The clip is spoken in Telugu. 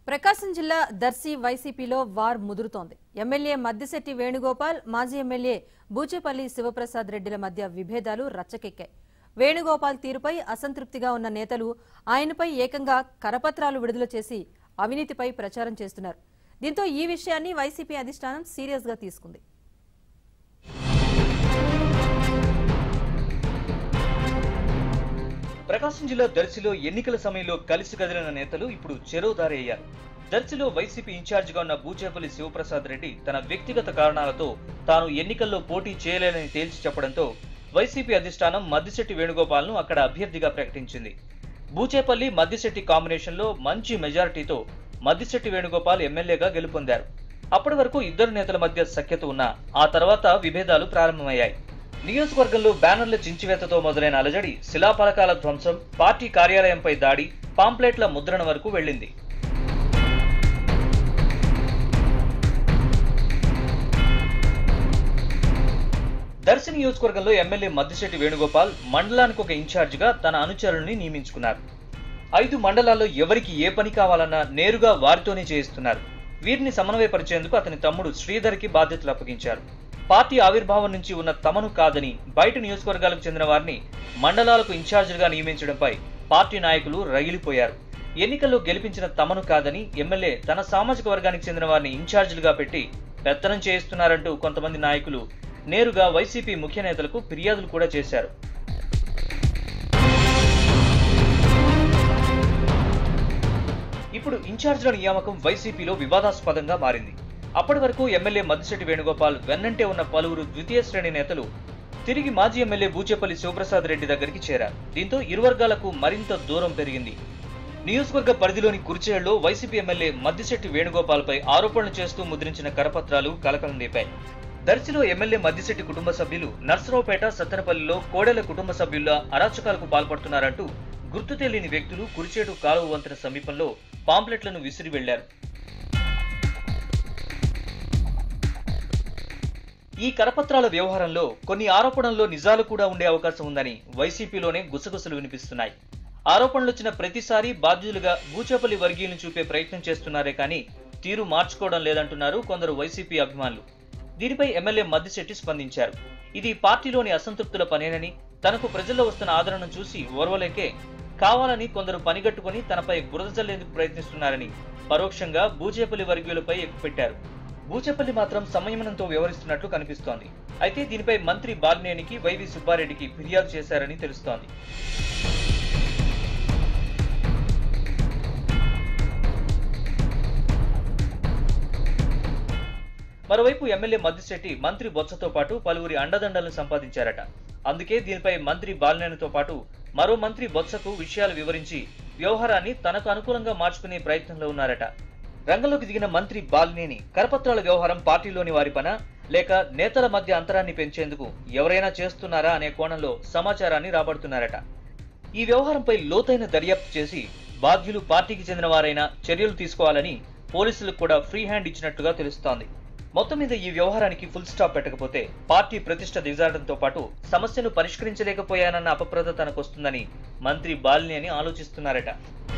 ప్రకాశం జిల్లా దర్శి వైసీపీలో వార్ ముదురుతోంది. ఎమ్మెల్యే మద్దిశెట్టి వేణుగోపాల్, మాజీ ఎమ్మెల్యే బూచేపల్లి శివప్రసాద్ రెడ్డిల మధ్య విభేదాలు రచ్చకెక్కాయి. వేణుగోపాల్ తీరుపై అసంతృప్తిగా ఉన్న నేతలు ఆయనపై ఏకంగా కరపత్రాలు విడుదల చేసి అవినీతిపై ప్రచారం చేస్తున్నారు. దీంతో ఈ విషయాన్ని వైసీపీ అధిష్టానం సీరియస్ గా తీసుకుంది. ప్రకాశం జిల్లా దర్శిలో ఎన్నికల సమయంలో కలిసి కదిలిన నేతలు ఇప్పుడు చెరోదారి అయ్యారు. దర్శిలో వైసీపీ ఇన్ఛార్జిగా ఉన్న బూచేపల్లి శివప్రసాద్ రెడ్డి తన వ్యక్తిగత కారణాలతో తాను ఎన్నికల్లో పోటీ చేయలేనని తేల్చి చెప్పడంతో వైసీపీ అధిష్టానం మద్దిశెట్టి వేణుగోపాల్ను అక్కడ అభ్యర్థిగా ప్రకటించింది. బూచేపల్లి మద్దిశెట్టి కాంబినేషన్లో మంచి మెజారిటీతో మద్దిశెట్టి వేణుగోపాల్ ఎమ్మెల్యేగా గెలుపొందారు. అప్పటి వరకు ఇద్దరు నేతల మధ్య సఖ్యత ఉన్నా ఆ తర్వాత విభేదాలు ప్రారంభమయ్యాయి. నియోజకవర్గంలో బ్యానర్ల చించివేతతో మొదలైన అలజడి శిలాఫలకాల ధ్వంసం, పార్టీ కార్యాలయంపై దాడి, పాంప్లెట్ల ముద్రణ వరకు వెళ్లింది. దర్శి నియోజకవర్గంలో ఎమ్మెల్యే మద్దిశెట్టి వేణుగోపాల్ మండలానికి ఒక ఇన్ఛార్జిగా తన అనుచరుల్ని నియమించుకున్నారు. 5 మండలాల్లో ఎవరికి ఏ పని కావాలన్నా నేరుగా వారితోనే చేయిస్తున్నారు. వీరిని సమన్వయపరిచేందుకు అతని తమ్ముడు శ్రీధర్కి బాధ్యతలు అప్పగించారు. పార్టీ ఆవిర్భావం నుంచి ఉన్న తమను కాదని బయట నియోజకవర్గాలకు చెందిన వారిని మండలాలకు ఇన్ఛార్జిలుగా నియమించడంపై పార్టీ నాయకులు రగిలిపోయారు. ఎన్నికల్లో గెలిపించిన తమను కాదని ఎమ్మెల్యే తన సామాజిక వర్గానికి చెందిన వారిని ఇన్ఛార్జిలుగా పెట్టి పెత్తనం చేయిస్తున్నారంటూ కొంతమంది నాయకులు నేరుగా వైసీపీ ముఖ్య నేతలకు ఫిర్యాదులు కూడా చేశారు. ఇప్పుడు ఇన్ఛార్జిల నియామకం వైసీపీలో వివాదాస్పదంగా మారింది. అప్పటి వరకు ఎమ్మెల్యే మద్దిశెట్టి వేణుగోపాల్ వెన్నంటే ఉన్న పలువురు ద్వితీయ శ్రేణి నేతలు తిరిగి మాజీ ఎమ్మెల్యే బూచేపల్లి శివప్రసాద్ రెడ్డి దగ్గరికి చేరారు. దీంతో ఇరు వర్గాలకు మరింత దూరం పెరిగింది. నియోజకవర్గ పరిధిలోని కుర్చేళ్లలో వైసీపీ ఎమ్మెల్యే మద్దిశెట్టి వేణుగోపాల్పై ఆరోపణలు చేస్తూ ముద్రించిన కరపత్రాలు కలకలం రేపాయి. దర్శిలో ఎమ్మెల్యే మద్దిశెట్టి కుటుంబ సభ్యులు నర్సరావుపేట, సత్తెనపల్లిలో కోడెల కుటుంబ సభ్యుల అరాచకాలకు పాల్పడుతున్నారంటూ గుర్తు తెలియని వ్యక్తులు కురిచేటు కాలువ వంతెన సమీపంలో పాంప్లెట్లను విసిరి వెళ్లారు. ఈ కరపత్రాల వ్యవహారంలో కొన్ని ఆరోపణల్లో నిజాలు కూడా ఉండే అవకాశం ఉందని వైసీపీలోనే గుసగుసలు వినిపిస్తున్నాయి. ఆరోపణలు వచ్చిన ప్రతిసారి బాధ్యులుగా బూచేపల్లి వర్గీయులను చూపే ప్రయత్నం చేస్తున్నారే కానీ తీరు మార్చుకోవడం లేదంటున్నారు కొందరు వైసీపీ అభిమానులు. దీనిపై ఎమ్మెల్యే మద్దిశెట్టి స్పందించారు. ఇది పార్టీలోని అసంతృప్తుల పనేనని, తనకు ప్రజల్లో వస్తున్న ఆదరణను చూసి ఓర్వలేకే కావాలని కొందరు పనిగట్టుకుని తనపై బురద జల్లేందుకు ప్రయత్నిస్తున్నారని పరోక్షంగా బూచేపల్లి వర్గీయులపై ఎక్కుపెట్టారు. బూచేపల్లి మాత్రం సంయమనంతో వ్యవహరిస్తున్నట్లు కనిపిస్తోంది. అయితే దీనిపై మంత్రి బాలినేనికి వైవి సుబ్బారెడ్డికి ఫిర్యాదు చేశారని తెలుస్తోంది. మరోవైపు ఎమ్మెల్యే మద్దిశెట్టి మంత్రి బొత్సతో పాటు పలువురి అండదండలను సంపాదించారట. అందుకే దీనిపై మంత్రి బాలినేనితో పాటు మరో మంత్రి బొత్సకు విషయాలు వివరించి వ్యవహారాన్ని తనకు అనుకూలంగా మార్చుకునే ప్రయత్నంలో ఉన్నారట. రంగంలోకి దిగిన మంత్రి బాలినేని కరపత్రాల వ్యవహారం పార్టీలోని వారి పనా లేక నేతల మధ్య అంతరాన్ని పెంచేందుకు ఎవరైనా చేస్తున్నారా అనే కోణంలో సమాచారాన్ని రాబడుతున్నారట. ఈ వ్యవహారంపై లోతైన దర్యాప్తు చేసి బాధ్యులు పార్టీకి చెందిన వారైనా చర్యలు తీసుకోవాలని పోలీసులకు కూడా ఫ్రీ హ్యాండ్ ఇచ్చినట్టుగా తెలుస్తోంది. మొత్తం మీద ఈ వ్యవహారానికి ఫుల్ స్టాప్ పెట్టకపోతే పార్టీ ప్రతిష్ట దిగజారడంతో పాటు సమస్యను పరిష్కరించలేకపోయానన్న అపప్రద తనకొస్తుందని మంత్రి బాలినేని ఆలోచిస్తున్నారట.